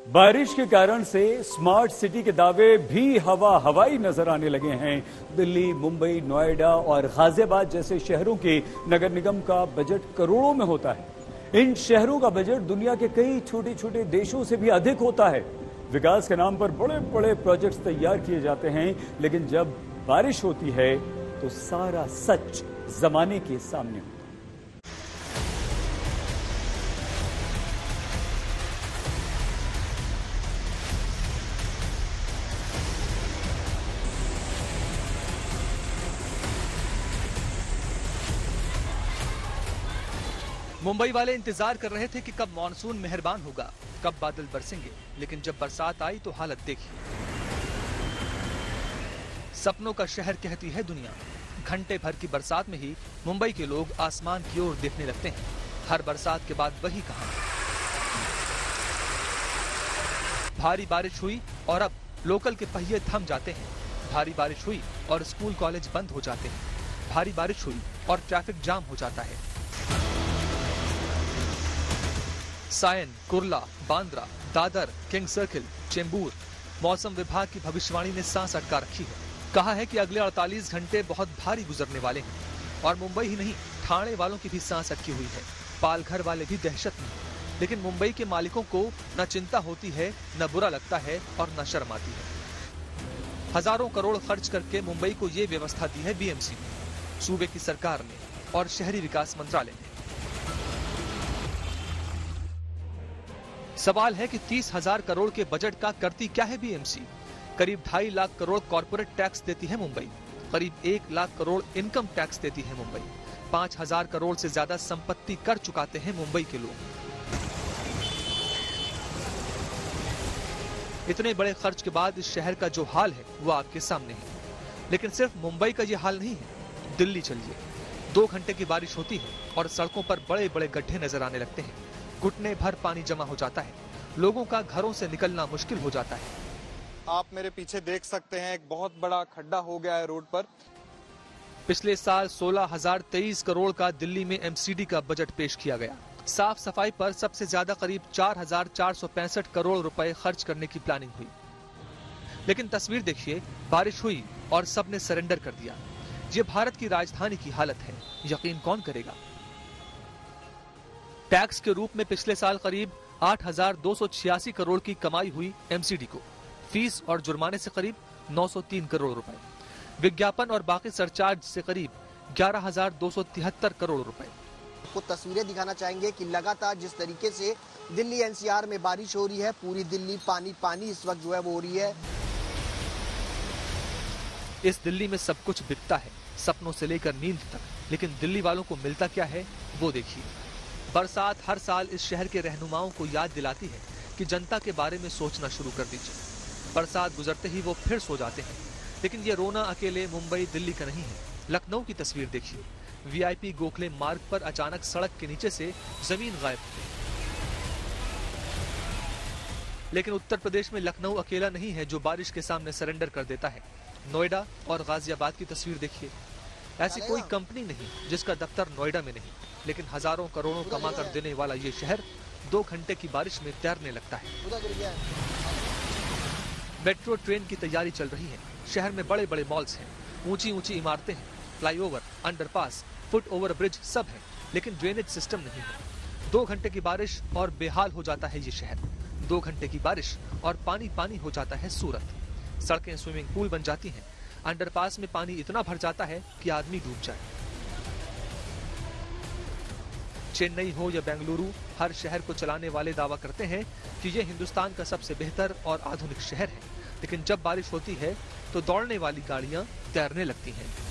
बारिश के कारण से स्मार्ट सिटी के दावे भी हवाई नजर आने लगे हैं। दिल्ली, मुंबई, नोएडा और गाजियाबाद जैसे शहरों के नगर निगम का बजट करोड़ों में होता है। इन शहरों का बजट दुनिया के कई छोटे छोटे देशों से भी अधिक होता है। विकास के नाम पर बड़े बड़े प्रोजेक्ट्स तैयार किए जाते हैं, लेकिन जब बारिश होती है तो सारा सच जमाने के सामने होता है। मुंबई वाले इंतजार कर रहे थे कि कब मॉनसून मेहरबान होगा, कब बादल बरसेंगे, लेकिन जब बरसात आई तो हालत देखी। सपनों का शहर कहती है दुनिया। घंटे भर की बरसात में ही मुंबई के लोग आसमान की ओर देखने लगते हैं। हर बरसात के बाद वही कहानी। भारी बारिश हुई और अब लोकल के पहिए थम जाते हैं। भारी बारिश हुई और स्कूल कॉलेज बंद हो जाते हैं। भारी बारिश हुई और ट्रैफिक जाम हो जाता है। सायन, कुर्ला, बांद्रा, दादर, किंग सर्किल, चेंबूर, मौसम विभाग की भविष्यवाणी ने सांस अटका रखी है। कहा है कि अगले 48 घंटे बहुत भारी गुजरने वाले हैं। और मुंबई ही नहीं, ठाणे वालों की भी सांस अटकी हुई है। पालघर वाले भी दहशत में। लेकिन मुंबई के मालिकों को न चिंता होती है, न बुरा लगता है और न शर्म आती है। हजारों करोड़ खर्च करके मुंबई को ये व्यवस्था दी है बीएमसी ने, सूबे की सरकार ने और शहरी विकास मंत्रालय ने। सवाल है कि 30,000 करोड़ के बजट का करती क्या है बीएमसी? करीब 2.5 लाख करोड़ कॉर्पोरेट टैक्स देती है मुंबई। करीब 1 लाख करोड़ इनकम टैक्स देती है मुंबई। 5,000 करोड़ से ज्यादा संपत्ति कर चुकाते हैं मुंबई के लोग। इतने बड़े खर्च के बाद इस शहर का जो हाल है वो आपके सामने है। लेकिन सिर्फ मुंबई का ये हाल नहीं है। दिल्ली चलिए, 2 घंटे की बारिश होती है और सड़कों पर बड़े बड़े गड्ढे नजर आने लगते हैं। घुटने भर पानी जमा हो जाता है। लोगों का घरों से निकलना मुश्किल हो जाता है। आप मेरे पीछे देख सकते हैं, एक बहुत बड़ा खड्डा हो गया है रोड पर। पिछले साल 16,023 करोड़ का दिल्ली में एमसीडी का बजट पेश किया गया। साफ सफाई पर सबसे ज्यादा करीब 4,465 करोड़ रुपए खर्च करने की प्लानिंग हुई। लेकिन तस्वीर देखिए, बारिश हुई और सबने सरेंडर कर दिया। ये भारत की राजधानी की हालत है, यकीन कौन करेगा? टैक्स के रूप में पिछले साल करीब 8,286 करोड़ की कमाई हुई एमसीडी को। फीस और जुर्माने से करीब 903 करोड़ रुपए। विज्ञापन और बाकी सरचार्ज से करीब 11,273 करोड़ रुपए। आपको तस्वीरें दिखाना चाहेंगे कि लगातार जिस तरीके से दिल्ली एनसीआर में बारिश हो रही है, पूरी दिल्ली पानी पानी इस वक्त जो है वो हो रही है। इस दिल्ली में सब कुछ बिकता है, सपनों से लेकर नींद तक। लेकिन दिल्ली वालों को मिलता क्या है वो देखिए। बरसात हर साल इस शहर के रहनुमाओं को याद दिलाती है कि जनता के बारे में सोचना शुरू कर दीजिए। बरसात गुजरते ही वो फिर सो जाते हैं। लेकिन ये रोना अकेले मुंबई दिल्ली का नहीं है। लखनऊ की तस्वीर देखिए। वीआईपी गोखले मार्ग पर अचानक सड़क के नीचे से जमीन गायब हो गई। लेकिन उत्तर प्रदेश में लखनऊ अकेला नहीं है जो बारिश के सामने सरेंडर कर देता है। नोएडा और गाजियाबाद की तस्वीर देखिए। ऐसी कोई कंपनी नहीं जिसका दफ्तर नोएडा में नहीं, लेकिन हजारों करोड़ों कमा कर देने वाला ये शहर 2 घंटे की बारिश में तैरने लगता है। मेट्रो ट्रेन की तैयारी चल रही है। शहर में बड़े बड़े मॉल्स हैं, ऊंची ऊंची इमारतें हैं, flyover, underpass, foot over bridge सब है, लेकिन ड्रेनेज सिस्टम नहीं है। 2 घंटे की बारिश और बेहाल हो जाता है ये शहर। 2 घंटे की बारिश और पानी पानी हो जाता है सूरत। सड़कें स्विमिंग पूल बन जाती हैं। अंडरपास में पानी इतना भर जाता है कि आदमी डूब जाए। चेन्नई हो या बेंगलुरु, हर शहर को चलाने वाले दावा करते हैं कि यह हिंदुस्तान का सबसे बेहतर और आधुनिक शहर है। लेकिन जब बारिश होती है तो दौड़ने वाली गाड़ियां तैरने लगती हैं।